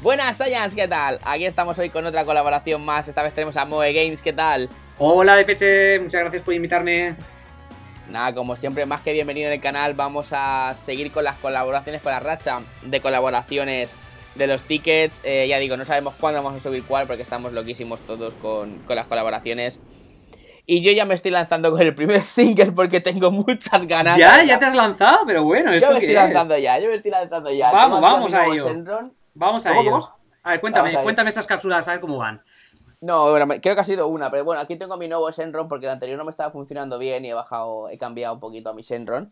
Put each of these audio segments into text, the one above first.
Buenas Saiyans, ¿qué tal? Aquí estamos hoy con otra colaboración más. Esta vez tenemos a Moe Games, ¿qué tal? Hola Depeche, muchas gracias por invitarme. Nada, como siempre, más que bienvenido en el canal. Vamos a seguir con las colaboraciones, con la racha de colaboraciones de los tickets. Ya digo, no sabemos cuándo vamos a subir cuál, porque estamos loquísimos todos con las colaboraciones. Y yo ya me estoy lanzando con el primer single porque tengo muchas ganas. ¿Ya te has lanzado? Pero bueno, yo me estoy lanzando ya, Vamos a ello. Vamos a ello. ¿Cómo? A ver, cuéntame esas cápsulas, a ver cómo van. No, bueno, creo que ha sido una, pero bueno, aquí tengo mi nuevo Shenron porque el anterior no me estaba funcionando bien y he cambiado un poquito a mi Shenron.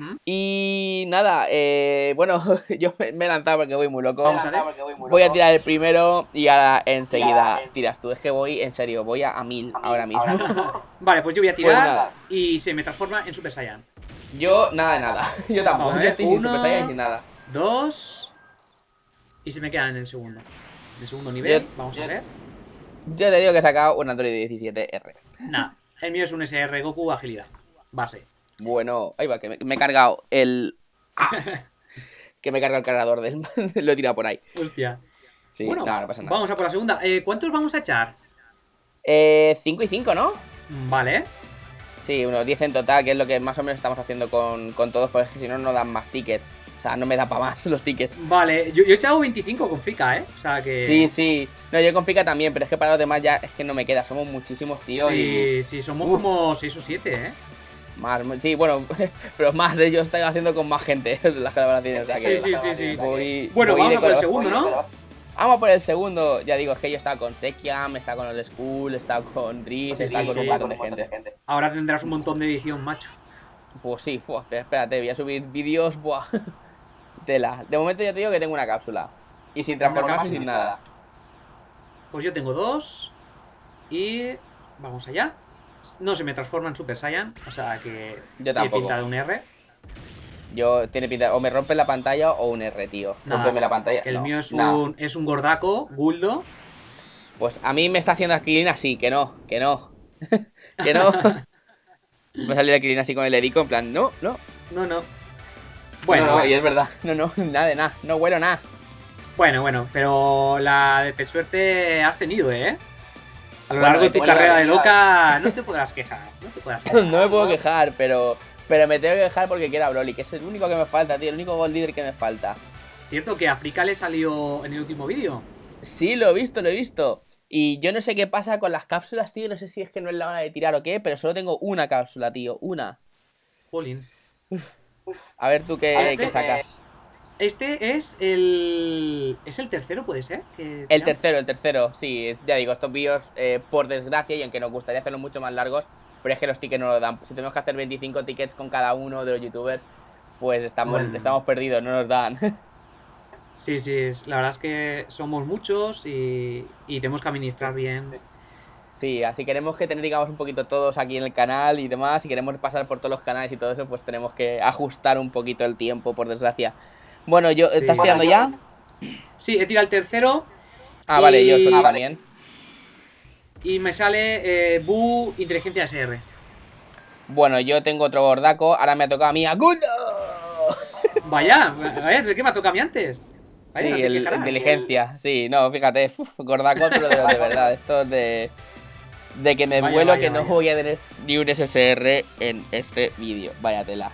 Y nada, bueno, yo me he lanzado porque voy muy loco. Voy a tirar el primero y ahora enseguida tiras tú. Es que voy, en serio, voy a 1000 ahora mismo. Vale, pues yo voy a tirar y se me transforma en Super Saiyan. Yo, nada de nada. Yo tampoco, yo estoy sin Super Saiyan y sin nada. 2 y se me queda en el segundo. En el segundo nivel, vamos a ver. Yo te digo que he sacado un Android 17R. Nah, el mío es un SR Goku agilidad. Base. Bueno, ahí va, que me he cargado el... que me he cargado el cargador del... Lo he tirado por ahí. Hostia. Sí, bueno, no pasa nada. Vamos a por la segunda. ¿Cuántos vamos a echar? 5 y 5, ¿no? Vale. Sí, unos 10 en total, que es lo que más o menos estamos haciendo con todos, porque si no, no dan más tickets. O sea, no me da para más los tickets. Vale, yo he echado 25 con Fika, ¿eh? O sea que... Sí. No, yo con Fika también, pero es que para los demás ya es que no me queda. Somos muchísimos, tío. Sí, somos como 6 o 7, ¿eh? Más, sí, bueno, pero más, yo estoy haciendo con más gente las colaboraciones. O sea que Sí. Bueno, vamos a por el segundo, ¿no? Vamos por el segundo. Ya digo, es que yo estaba con Sekiam, estaba con Old School, estaba con Drift, estaba con un montón de gente. Ahora tendrás un montón de edición, macho. Pues sí, espérate, voy a subir vídeos, buah. Tela. De momento ya te digo que tengo una cápsula. Y sin transformarse y sin nada. Pues yo tengo 2. Y... vamos allá. No se me transforma en Super Saiyan. O sea que... yo tampoco. Tiene pinta de un R. Tiene pinta... o me rompe la pantalla o un R, tío. Rómpeme la pantalla. El mío es un gordaco, Guldo. Pues a mí me está haciendo Akilin así, que no. Que no. Me salió Akilin así con el dedico en plan, no. Bueno, no, y es verdad. No, nada de nada. No huelo nada. Bueno, pero la de suerte has tenido, ¿eh? A lo largo de tu carrera de loca no te podrás quejar. No me puedo quejar, pero me tengo que quejar porque quiero a Broly, que es el único que me falta, tío. El único Gold Leader que me falta. ¿Cierto que a África le salió en el último vídeo? Sí, lo he visto. Y yo no sé qué pasa con las cápsulas, tío. No sé si es que no es la hora de tirar o qué, pero solo tengo una cápsula, tío. Una. Jolín. A ver tú qué sacas. Este es el... ¿es el tercero, puede ser? El tercero, sí. Ya digo, estos vídeos, por desgracia, y aunque nos gustaría hacerlos mucho más largos, pero es que los tickets no lo dan. Si tenemos que hacer 25 tickets con cada uno de los youtubers, pues estamos perdidos, no nos dan. Sí, la verdad es que somos muchos y tenemos que administrar bien. Sí, así queremos que tener, digamos, un poquito todos aquí en el canal y demás. Si queremos pasar por todos los canales y todo eso, pues tenemos que ajustar un poquito el tiempo, por desgracia. Bueno, ¿estás tirando ya? Sí, he tirado el tercero. Vale, yo soy también. Y me sale Bu Inteligencia SR. Bueno, yo tengo otro gordaco. Ahora me ha tocado a mí a Guldo. Vaya, es que me ha tocado a mí antes. Vaya, sí, no inteligencia. Sí, no, fíjate, gordaco, pero de verdad. Esto es de que me vuelo que no voy a tener ni un SSR en este vídeo. Vaya tela.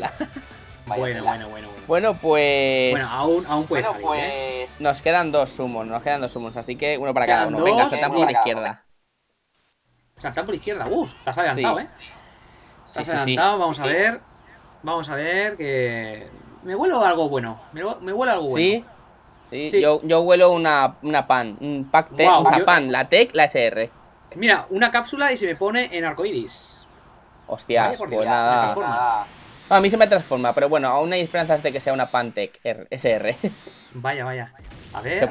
Bueno, pues... Bueno, aún puede salir, ¿eh? Nos quedan dos sumos, así que uno para cada uno. Venga, saltamos por la izquierda. Saltamos por la izquierda, te has adelantado, ¿eh? Sí. Vamos a ver que... me huelo algo bueno. Me huele algo bueno. Sí. Yo huelo una pan. Un pack tech, pan, la tech, la SR. Mira, una cápsula y se me pone en arcoiris. Hostias, pues nada. A mí se me transforma, pero bueno, aún hay esperanzas de que sea una Pantec SR. Vaya. A ver,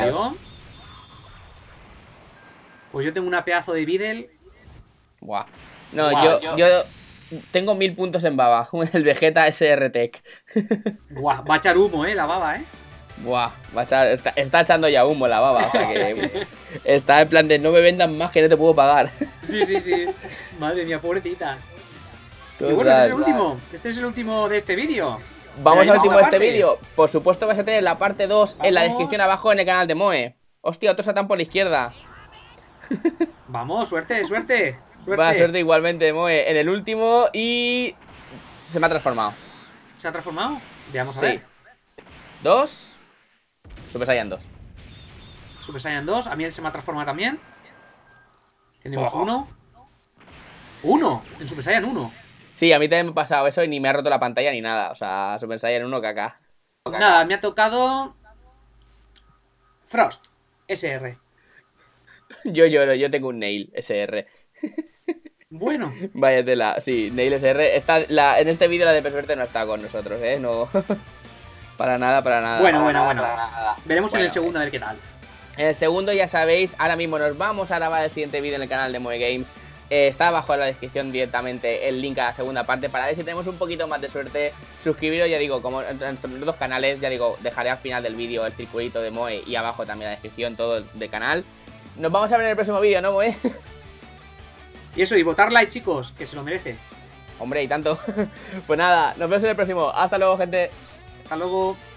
pues yo tengo una pedazo de Videl. Buah. No, yo tengo 1000 puntos en baba. El Vegeta SR Tech. Buah, va a echar humo, la baba, Buah, está echando ya humo la baba. O sea que está en plan de no me vendan más que no te puedo pagar. Sí. Madre mía, pobrecita. Y bueno, este es el último de este vídeo. Vamos al último de este vídeo. Por supuesto vais a tener la parte 2 en la descripción abajo en el canal de Moe. Hostia, otro Satán por la izquierda. Vamos, suerte, suerte. Va, suerte igualmente, Moe. En el último y... se me ha transformado. ¿Se ha transformado? Veamos a ver. 2. Super Saiyan 2. Super Saiyan 2. A mí se me ha transformado también. Tenemos 1. 1. En Super Saiyan 1. Sí, a mí también me ha pasado eso y ni me ha roto la pantalla ni nada. O sea, Super Saiyan 1 caca. Nada, me ha tocado... Frost. SR. Yo lloro, yo tengo un Nail SR. Bueno. Vaya tela, sí, Nail SR. En este vídeo la de Pesuerte no está con nosotros, ¿eh? No. Para nada, para nada. Bueno. Veremos en el segundo a ver qué tal. En el segundo, ya sabéis, ahora mismo nos vamos a grabar el siguiente vídeo en el canal de Moe Games. Está abajo en la descripción directamente el link a la segunda parte para ver si tenemos un poquito más de suerte. Suscribiros, ya digo, como en nuestros dos canales, ya digo, dejaré al final del vídeo el circulito de Moe y abajo también la descripción, todo del canal. Nos vamos a ver en el próximo vídeo, ¿no, Moe? Y eso, y votar like, chicos, que se lo merece. Hombre, y tanto. Pues nada, nos vemos en el próximo. Hasta luego, gente. Hasta luego.